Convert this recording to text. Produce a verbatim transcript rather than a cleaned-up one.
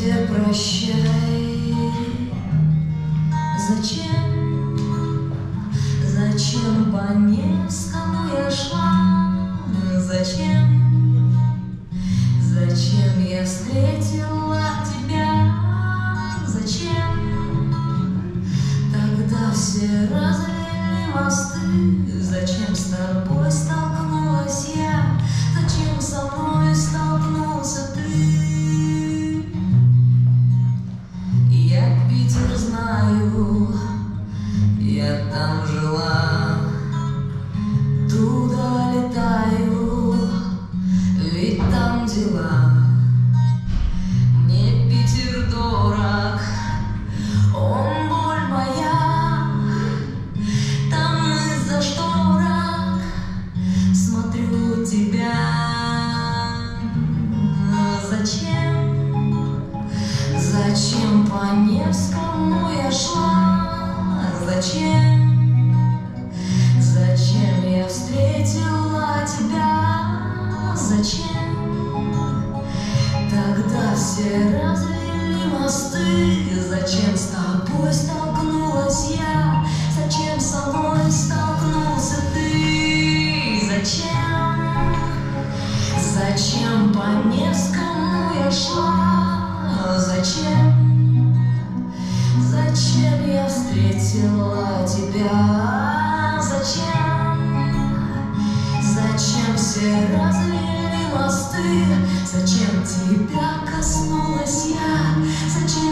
Братья, прощай. Зачем, зачем по Невскому я шла? Зачем, зачем я встретила тебя? Зачем тогда все развели мосты? Зачем с тобой столкнулась я? Зачем со мной столкнулся ты? Я Питер знаю, я там жила, туда летаю, ведь там дела. Мне Питер дорог, он боль моя, там из-за шторок смотрю тебя. Зачем, зачем по Невскому я шла? Зачем, зачем я встретила тебя? Зачем тогда все развели мосты? Зачем с тобой столкнулась я? Зачем со мной столкнулся ты? Зачем, зачем по Невскому я шла? Зачем, зачем я встретила тебя? Зачем, зачем все развели мосты? Зачем тебя коснулась я? Зачем